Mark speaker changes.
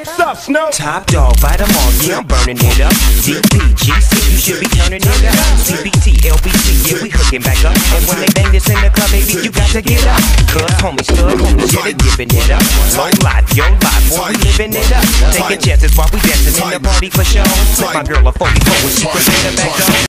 Speaker 1: What's up, Snow?
Speaker 2: Top dog, bite them all, yeah, I'm burning it up. DPGC, you should be turning it up. CBT, LBC, yeah, we hooking back up. And when they bang this in the club, baby, you got to get up. Cuz homies, stud homies, yeah, they giving it up. Low life, young life, boy, we living it up. Taking chances while we dancing in the party for show. Put my girl a 44 when she present her back up.